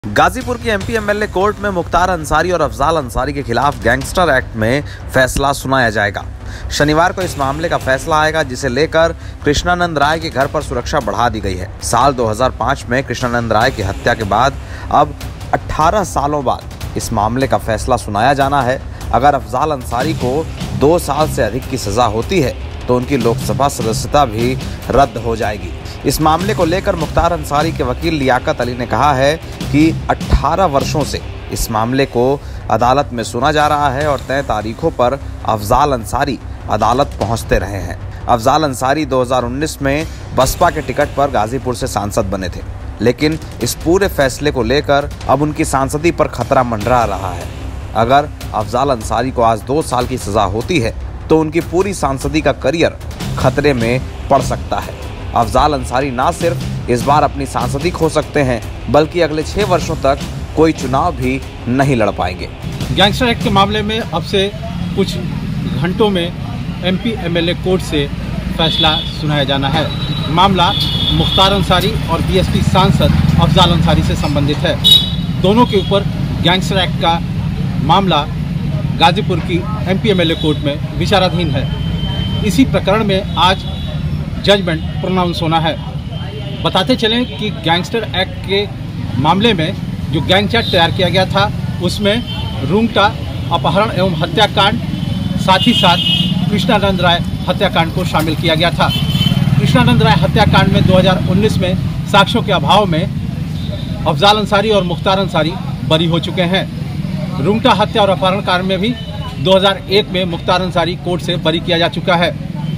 गाजीपुर की MP MLA court में मुख्तार अंसारी और अफजाल अंसारी के खिलाफ गैंगस्टर एक्ट में फैसला सुनाया जाएगा। शनिवार को इस मामले का फैसला आएगा, जिसे लेकर कृष्णानंद राय के घर पर सुरक्षा बढ़ा दी गई है। साल 2005 में कृष्णानंद राय की हत्या के बाद अब 18 सालों बाद इस मामले का फैसला सुनाया जाना है। अगर अफजाल अंसारी को 2 साल से अधिक की सजा होती है तो उनकी लोकसभा सदस्यता भी रद्द हो जाएगी। इस मामले को लेकर मुख्तार अंसारी के वकील लियाकत अली ने कहा है कि 18 वर्षों से इस मामले को अदालत में सुना जा रहा है और तय तारीखों पर अफजाल अंसारी अदालत पहुंचते रहे हैं। अफजाल अंसारी 2019 में बसपा के टिकट पर गाजीपुर से सांसद बने थे, लेकिन इस पूरे फैसले को लेकर अब उनकी सांसदी पर खतरा मंडरा रहा है। अगर अफजाल अंसारी को आज 2 साल की सजा होती है तो उनकी पूरी सांसदी का करियर खतरे में पड़ सकता है। अफजाल अंसारी ना सिर्फ इस बार अपनी सांसदी खो सकते हैं, बल्कि अगले 6 वर्षों तक कोई चुनाव भी नहीं लड़ पाएंगे। गैंगस्टर एक्ट के मामले में अब से कुछ घंटों में एमपी एमएलए कोर्ट से फैसला सुनाया जाना है। मामला मुख्तार अंसारी और बीएसपी सांसद अफजाल अंसारी से संबंधित है। दोनों के ऊपर गैंगस्टर एक्ट का मामला गाजीपुर की एमपी एमएलए कोर्ट में विचाराधीन है। इसी प्रकरण में आज जजमेंट प्रोनाउंस होना है। बताते चलें कि गैंगस्टर एक्ट के मामले में जो गैंग चार्ट तैयार किया गया था, उसमें रूंगटा अपहरण एवं हत्याकांड, साथ ही साथ कृष्णानंद राय हत्याकांड को शामिल किया गया था। कृष्णानंद राय हत्याकांड में 2019 में साक्ष्यों के अभाव में अफजाल अंसारी और मुख्तार अंसारी बरी हो चुके हैं। रूंगटा हत्या और अपहरण कांड में भी 2001 में मुख्तार अंसारी कोर्ट से बरी किया जा चुका है।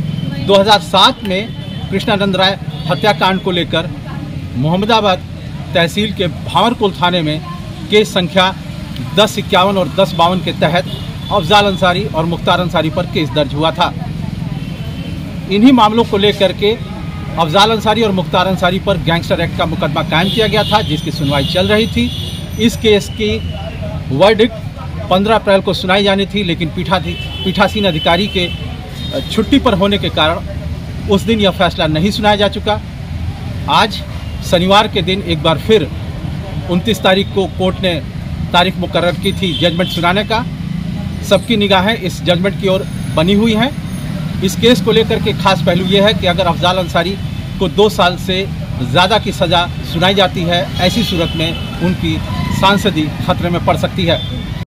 2007 में कृष्णानंद राय हत्याकांड को लेकर मोहम्मदाबाद तहसील के भावरकुल थाने में केस संख्या 1051 और 1052 के तहत अफजाल अंसारी और मुख्तार अंसारी पर केस दर्ज हुआ था। इन्हीं मामलों को लेकर के अफजाल अंसारी और मुख्तार अंसारी पर गैंगस्टर एक्ट का मुकदमा कायम किया गया था, जिसकी सुनवाई चल रही थी। इस केस की वर्डिक्ट 15 अप्रैल को सुनाई जानी थी, लेकिन पीठासीन अधिकारी के छुट्टी पर होने के कारण उस दिन यह फैसला नहीं सुनाया जा चुका। आज शनिवार के दिन एक बार फिर 29 तारीख को कोर्ट ने तारीख मुकर्रर की थी जजमेंट सुनाने का। सबकी निगाहें इस जजमेंट की ओर बनी हुई हैं। इस केस को लेकर के खास पहलू ये है कि अगर अफजाल अंसारी को 2 साल से ज़्यादा की सज़ा सुनाई जाती है, ऐसी सूरत में उनकी सांसदी खतरे में पड़ सकती है।